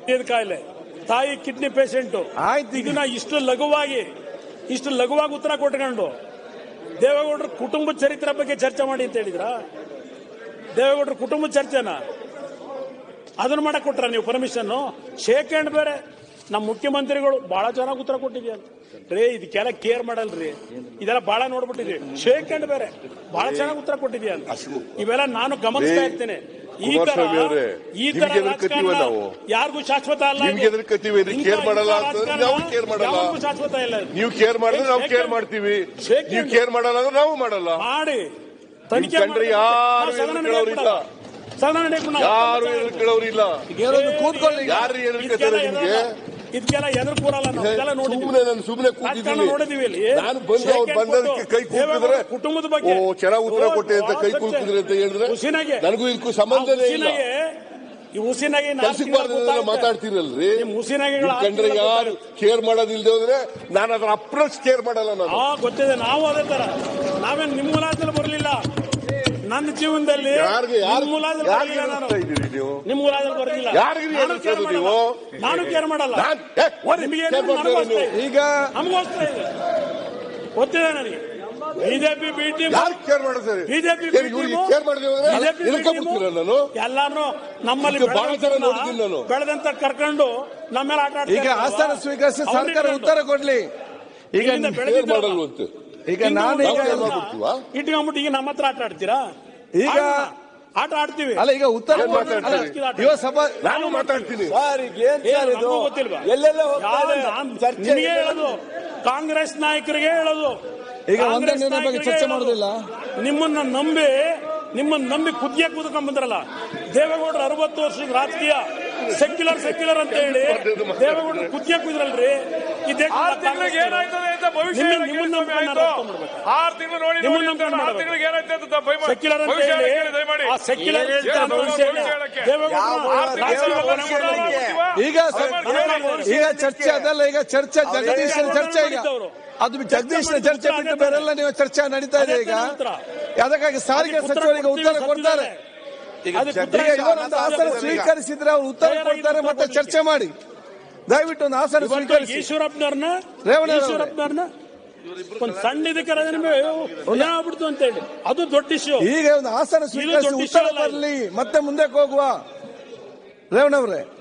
ಕಾಯಿಲೆ, ತಾಯಿ kidney patient. ಇದನ್ನ ಇಷ್ಟು ಲಘುವಾಗಿ ಉತ್ತರ ಕೊಟ್ಕೊಂಡು ದೇವೇಗೌಡರ ಕುಟುಂಬದ ಚರಿತ್ರೆ ಬಗ್ಗೆ ಚರ್ಚೆ ಮಾಡಿ ಅಂತ ಹೇಳಿದ್ರ? ದೇವೇಗೌಡರ ಕುಟುಂಬದ ಚರ್ಚೆನ ಅದನ್ನ ಮಾಡಕ್ ಕೊಟ್ರ ನೀವು ಪರ್ಮಿಷನ್? ಶೇಕ್ ಹ್ಯಾಂಡ್ ಬೇರೆ. ನಮ್ಮ ಮುಖ್ಯಮಂತ್ರಿಗಳು ಬಹಳ ಚೆನ್ನಾಗಿ ಉತ್ತರ ಕೊಟ್ಟಿದ್ಯಾ ರೀ, ಇದಕ್ಕೆಲ್ಲ ಕೇರ್ ಮಾಡಲ್ರಿ, ಇದೆಲ್ಲ ಬಹಳ ನೋಡ್ಬಿಟ್ಟಿದ್ವಿ. ಶೇಕ್ ಹ್ಯಾಂಡ್ ಬೇರೆ ಬಹಳ ಚೆನ್ನಾಗಿ ಉತ್ತರ ಕೊಟ್ಟಿದ್ಯಾ ಅಂತ ಇವೆಲ್ಲ ನಾನು ಗಮನಿಸ್ತಾ ಇರ್ತೇನೆ. ಈ ತರ ಯಾರಿಗೂ ಶಾಶ್ವತ ಅಲ್ಲ, ಶಾಶ್ವತ ಇಲ್ಲ. ನೀವು ಕೇರ್ ಮಾಡಿದ್ರೆ ನಾವು ಕೇರ್ ಮಾಡ್ತೀವಿ, ನೀವು ಕೇರ್ ಮಾಡಲ್ಲ ಅಂದ್ರೆ ನಾವು ಮಾಡಲ್ಲ. ಮಾಡಿ ತನಿಖೆ ಯಾರು ಕೇಳೋರಿಲ್ಲ. ಇದಕ್ಕೆಲ್ಲ ಎದುರು ಕೂರಲ್ಲ. ಸುಮ್ಮನೆ ಕೂತಿದ್ದೀನಿ. ನಾನು ಬಂದದಕ್ಕೆ ಕೈ ಕೂತಿದ್ರೆ ಕುಟುಂಬದ ಬಗ್ಗೆ ಚೆನ್ನಾಗಿ ಉತ್ತರ ಕೊಟ್ಟೆ ಅಂತ ಕೈ ಕೂತಿದ್ರೆ ಅಂತ ಹೇಳಿದ್ರೆ ನನಗೂ ಇದಕ್ಕೂ ಸಂಬಂಧನೇ ಇಲ್ಲ. ಮಾತಾಡ್ತೀರಲ್ರಿ, ಕಂಡ್ರೆ ಯಾರು ಕೇರ್ ಮಾಡೋದಿಲ್ದೆ ಹೋದ್ರೆ ನಾನು ಅದ್ರ ಅಪ್ರೋಚ್ ಕೇರ್ ಮಾಡಲ್ಲ. ನಾನು ಗೊತ್ತಿದೆ, ನಾವು ಅದೇ ತರ. ನಾವೇನು ನಿಮ್ಮ ಮುಲಾಜಲ್ಲಿ ಬರಲಿಲ್ಲ ನನ್ನ ಜೀವನದಲ್ಲಿ. ನಿಮ್ಮ ಮುಲಾಜಲ್ಲಿ ಬರಲಿಲ್ಲ, ನಾನು ಕೇರ್ ಮಾಡಲ್ಲ. ಈಗ ನಮಗೋಸ್ಕರ ಇದೆ, ಗೊತ್ತಿದೆ ನನಗೆ. ಬಿಜೆಪಿ ಎಲ್ಲಾನು ನಮ್ಮಲ್ಲಿ ಬೆಳೆದಂತ ಕರ್ಕೊಂಡು ನಮ್ಮೇಲೆ ಆಟ ಆಡ್ತಾರೆ. ಈಗ ಆಸ್ಥಾನ ಸ್ವೀಕರಿಸಿ ಸರ್ಕಾರ ಉತ್ತರ ಕೊಡ್ಲಿ. ಈಗ ಈಗ ನಾನು ಇಟ್ಕೊಂಡ್ಬಿಟ್ಟು ಈಗ ನಮ್ಮ ಹತ್ರ ಆಟ ಆಡ್ತೀರಾ? ಈಗ ಆಟ ಆಡ್ತೀವಿ ಅಲ್ಲ. ಈಗ ಉತ್ತರ ನಾನು ಮಾತಾಡ್ತೀನಿ. ಗೊತ್ತಿಲ್ವಾ? ನಿಮಗೆ ಹೇಳೋದು, ಕಾಂಗ್ರೆಸ್ ನಾಯಕರಿಗೆ ಹೇಳೋದು. ಈಗ ಒಂದೇ ನಿರ್ಣಯ ಬಗ್ಗೆ ಚರ್ಚೆ ಮಾಡೋದಿಲ್ಲ. ನಿಮ್ಮನ್ನ ನಂಬಿ ಕುದ್ಯ ಕೂತ್ಕೊಂಡ್ ಬಂದ್ರಲ್ಲ ದೇವೇಗೌಡರು. 60 ವರ್ಷದ ರಾಜಕೀಯ ಸೆಕ್ಯುಲರ್ ಅಂತ ಹೇಳಿ ದೇವೇಗೌಡರು ಕುದ್ಯ ಕೂದ್ರಲ್ರಿ. ಸೆಕ್ಯುಲರ್ ಅಂತ ಹೇಳಿ ಈಗ ಚರ್ಚೆ ಅದಲ್ಲ. ಈಗ ಚರ್ಚೆ ಜಗದೀಶನ ಚರ್ಚೆ. ಈಗ ಅದು ಜಗದೀಶನ ಚರ್ಚೆ ಬಿಟ್ಟು ಬೇರೆಲ್ಲ ನೀವು ಚರ್ಚೆ ನಡೀತಾ ಇದೆ. ಈಗ ಅದಕ್ಕಾಗಿ ಸಾರಿಗೆ ಸಚಿವರಿಗೆ ಉತ್ತರ ಕೊಡ್ತಾರೆ. ಆಸನ ಸ್ವೀಕರಿಸಿದ್ರೆ ಅವ್ರು ಉತ್ತರ ಕೊಡ್ತಾರೆ, ಮತ್ತೆ ಚರ್ಚೆ ಮಾಡಿ. ದಯವಿಟ್ಟು ಒಂದು ಆಸನ ಸ್ವೀಕರಿಸಿ. ಈಶ್ವರಪ್ಪನವ್ರನ್ನ ಒಂದು ಸಣ್ಣ ಇದಕ್ಕೆ ಆಗ್ಬಿಡ್ತು ಅಂತ ಹೇಳಿ ಅದು ದೊಡ್ಡ ಇಶ್ಯೂ. ಈಗ ಒಂದು ಆಸನ ಸ್ವೀಕರಿಸಿ ಉತ್ತರ ಬರಲಿ, ಮತ್ತೆ ಮುಂದಕ್ಕೆ ಹೋಗುವ. ರೇವಣ್ಣವ್ರೆ.